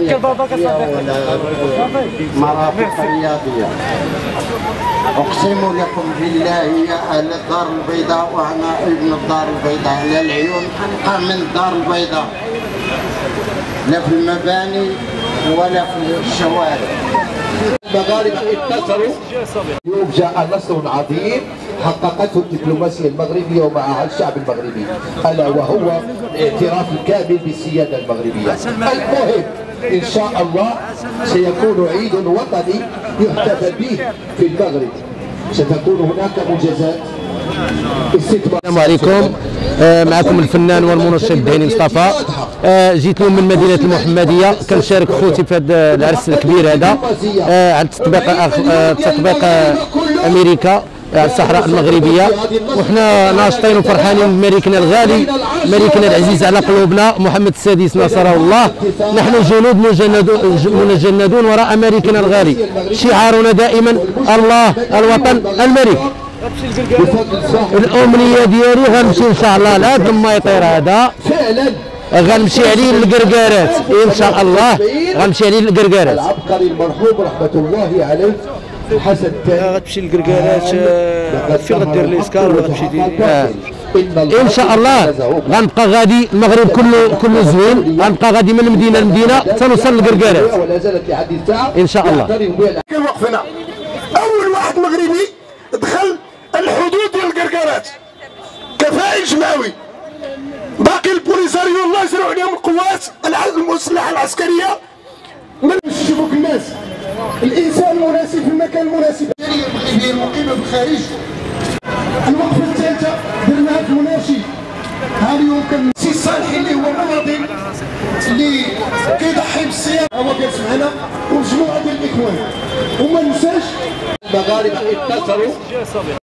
مرافق الرياضية. أقسم لكم بالله يا أهل الدار البيضاء وأنا ابن الدار البيضاء، لا العيون أنقى من الدار البيضاء، لا في المباني ولا في الشوارع. المغاربة اتصلوا. اليوم جاء نصر عظيم حققته الدبلوماسية المغربية ومعها الشعب المغربي، ألا وهو الاعتراف الكامل بالسيادة المغربية. المهم إن شاء الله سيكون عيد وطني يحتفل به في المغرب، ستكون هناك منجزات استثمار. السلام عليكم، معكم الفنان والمنشد هاني مصطفى. جيت اليوم من مدينه المحمديه كنشارك خوتي في هذا العرس الكبير هذا على تطبيق امريكا على الصحراء المغربيه، وحنا ناشطين وفرحانين بملكنا الغالي، ملكنا العزيز على قلوبنا محمد السادس نصره الله. نحن جنود مجندون وراء ملكنا الغالي، شعارنا دائما الله الوطن الملك. الامنيه ديالي غنمشي ان شاء الله لهذا لما يطير هذا فعلا غنمشي عليه للقرقارات ان شاء الله، غنمشي عليه للقرقارات. العبقري المرحوم رحمه الله عليه حسن غتمشي للقرقارات فين غدير ليسكار ولا غتمشي ان شاء الله. غنبقى غادي المغرب كله زوين، غنبقى غادي من المدينه للمدينه حتى نوصل للقرقارات ولا زالت لحد الساعه ان شاء الله. كان وقفنا اول واحد مغربي دخل الحدود ديال القرقارات كفاء جماوي، باقي البوليساريو الله يسرع عليهم القوات المسلحه العسكريه. من شوفوا الناس، الانسان المناسب في المكان المناسب. المغربيه المقيمه بالخارج. الوقفه الثالثه درناها في مناشي. ها اليوم كان سي صالحي اللي هو مناضل اللي كيضحي بالسياده هو جالس معنا ومجموعه ديال الاخوان، وما ننساش المغاربة اتصلوا